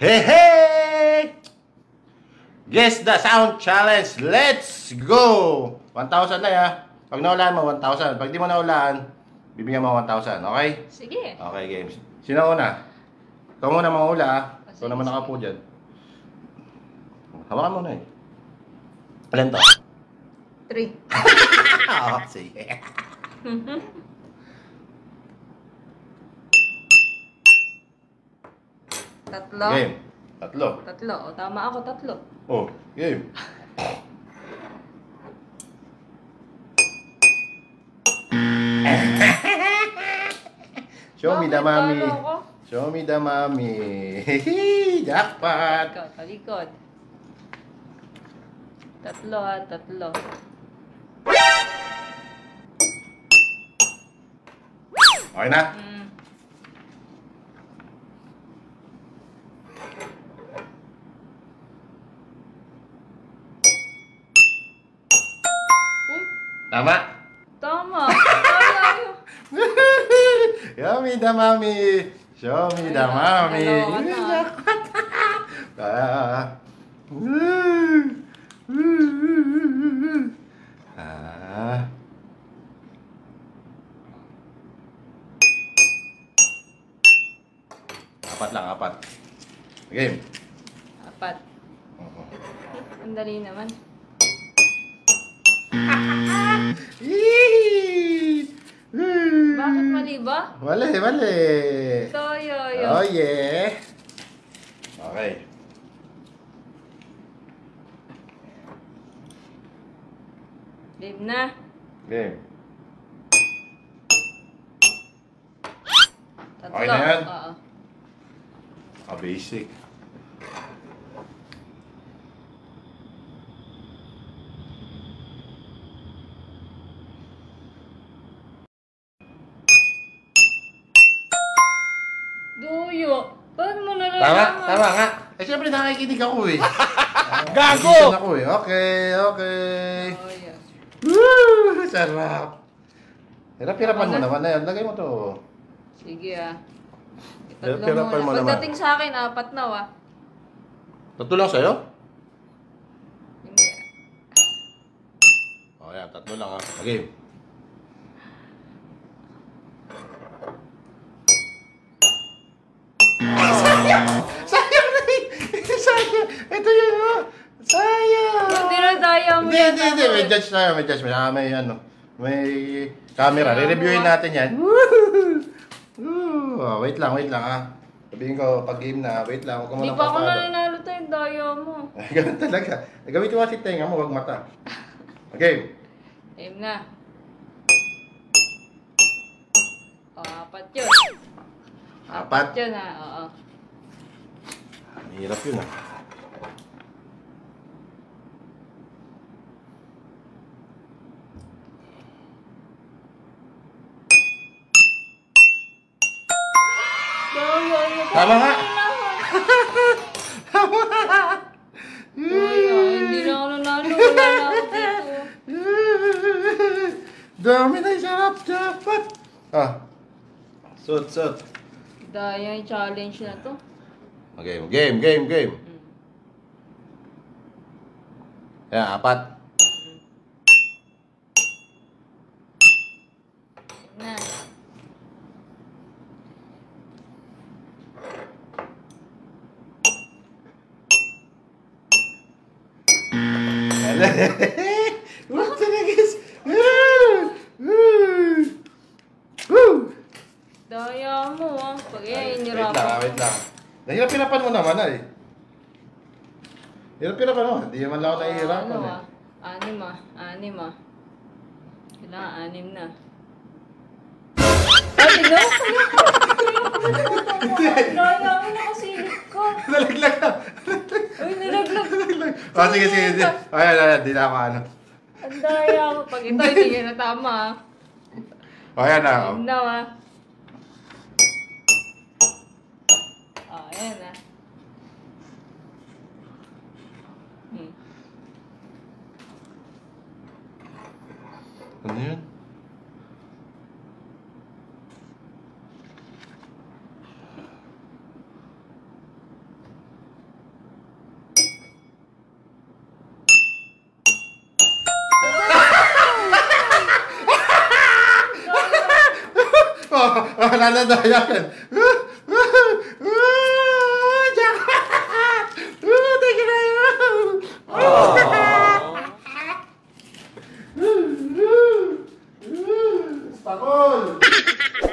Hey, hey! Guess the sound challenge. Let's go! 1,000 na ya. Pag naulaan mo, 1,000. Pag di mo naulaan, bibigyan mo 1,000. Okay? Sige. Okay, games. Sino una? Ikaw muna mangula ah. Ikaw naman nakapo dyan. Hawakan mo na eh. Ilan to? 3. Oo, sige. Tatlo. Game. Tatlo. Tatlo. O, tama ako, tatlo. Oh, game. Show me the mommy. Show me the mommy. Jackpot. Talikod, talikod. Tatlo ha, tatlo. Okay na? Tama? Tama. Show me the mommy. Show me the mommy. Apat lang, apat. Game. Apat. Ang dali naman. Bakit mali ba? Mali, mali. So, yo. Oh, yeah. Okay. Game na. Game. Tatlo. Okay na yan? Oo. Basic. Duyo. Paano mo nalalaman? Tama, tama nga. Eh, syempre nakikinig ako eh. Gago! Nakikinig ako eh. Okay, okay. Oh, yeah. Woo! Sarap. Hirap-hirapan mo naman na yan. Lagay mo to. Sige ah. Hirap-hirapan mo naman. Pagdating sa akin, 4 na ah. Tatlo lang sa'yo? Hindi. O yan, tatlo lang ah. Okay. Sayang! Sayang na eh! Sayang! Ito yun oh! Sayang! Hindi na daya mo yan. Hindi. May judge tayo, may judge. May ano, may camera. Re-reviewin natin yan. Woo! Oh, wait lang ah. Sabihin ko, pag game na, wait lang. Huwag ka Hindi muna pa ako papalo. nananalo tayo, daya mo. Ganun talaga. Gamitin mo kasi tenga mo, huwag mata. Okay. Game na. O, 4 yun. 4? Yun ah, oo. Hirap yun ah. Tama nga! Tama nga! Daya, hindi na ako nanalo. Wala na ako dito. Dami na yung sarap dapat! Ah. Sud. Daya yung challenge na to. Okay, game. Ayan, 4. Na. What talaga is? Daya mo ah. Pag Wait hinirapan. wait lang. Nahirap-hirapan mo naman ay. Hirap-hirapan mo. Hindi naman lang ako nahihirapan Ano eh. ah? 6 ah. Kailangan 6 na. Ay, tignan mo. Daya mo nakasilip ko. Nalaglag na. Uy, nilaglag. Sige. Ayan. Di na ako ano. Ang daya mo. Pag ito, hindi na tama ah. Ayan na. Game na ah. Ayan ah. Ano yun? Nanadayakan. Jackpot! Thank you very much. Stakol!